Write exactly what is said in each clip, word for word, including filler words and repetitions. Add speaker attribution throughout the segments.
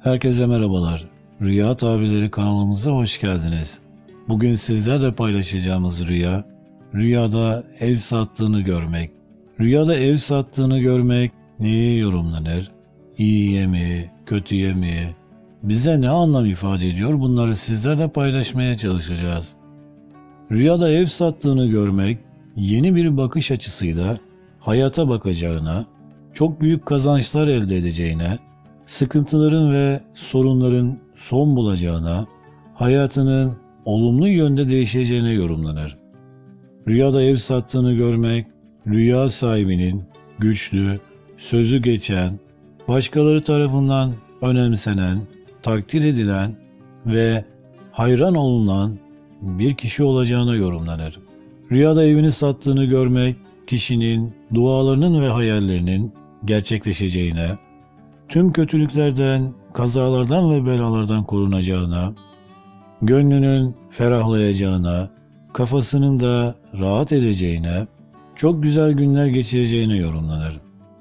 Speaker 1: Herkese merhabalar. Rüya Tabirleri kanalımıza hoş geldiniz. Bugün sizlerle paylaşacağımız rüya, rüyada ev sattığını görmek. Rüyada ev sattığını görmek neye yorumlanır? İyiye mi, kötüye mi? Bize ne anlam ifade ediyor? Bunları sizlerle paylaşmaya çalışacağız. Rüyada ev sattığını görmek, yeni bir bakış açısıyla hayata bakacağına, çok büyük kazançlar elde edeceğine, sıkıntıların ve sorunların son bulacağına, hayatının olumlu yönde değişeceğine yorumlanır. Rüyada ev sattığını görmek, rüya sahibinin güçlü, sözü geçen, başkaları tarafından önemsenen, takdir edilen ve hayran olunan bir kişi olacağına yorumlanır. Rüyada evini sattığını görmek, kişinin dualarının ve hayallerinin gerçekleşeceğine, tüm kötülüklerden, kazalardan ve belalardan korunacağına, gönlünün ferahlayacağına, kafasının da rahat edeceğine, çok güzel günler geçireceğine yorumlanır.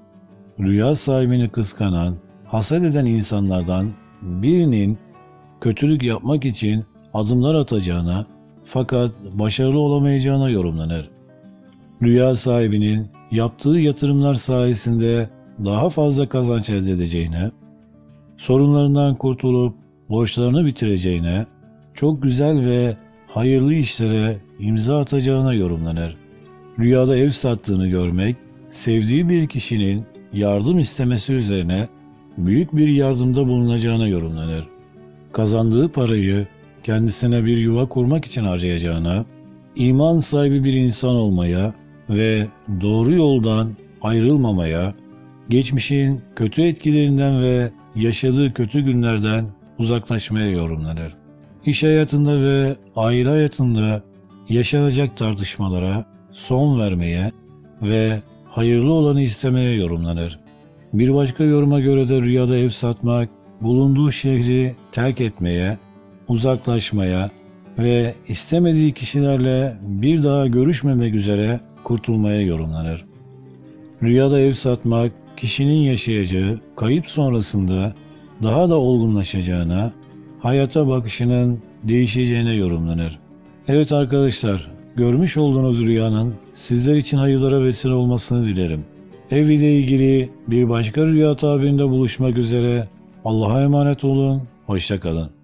Speaker 1: Rüya sahibini kıskanan, haset eden insanlardan birinin kötülük yapmak için adımlar atacağına fakat başarılı olamayacağına yorumlanır. Rüya sahibinin yaptığı yatırımlar sayesinde daha fazla kazanç elde edeceğine, sorunlarından kurtulup borçlarını bitireceğine, çok güzel ve hayırlı işlere imza atacağına yorumlanır. Rüyada ev sattığını görmek, sevdiği bir kişinin yardım istemesi üzerine büyük bir yardımda bulunacağına yorumlanır. Kazandığı parayı kendisine bir yuva kurmak için harcayacağına, iman sahibi bir insan olmaya ve doğru yoldan ayrılmamaya, geçmişin kötü etkilerinden ve yaşadığı kötü günlerden uzaklaşmaya yorumlanır. İş hayatında ve aile hayatında yaşanacak tartışmalara son vermeye ve hayırlı olanı istemeye yorumlanır. Bir başka yoruma göre de rüyada ev satmak, bulunduğu şehri terk etmeye, uzaklaşmaya ve istemediği kişilerle bir daha görüşmemek üzere kurtulmaya yorumlanır. Rüyada ev satmak, kişinin yaşayacağı kayıp sonrasında daha da olgunlaşacağına, hayata bakışının değişeceğine yorumlanır. Evet arkadaşlar, görmüş olduğunuz rüyanın sizler için hayırlara vesile olmasını dilerim. Ev ile ilgili bir başka rüya tabirinde buluşmak üzere. Allah'a emanet olun, hoşça kalın.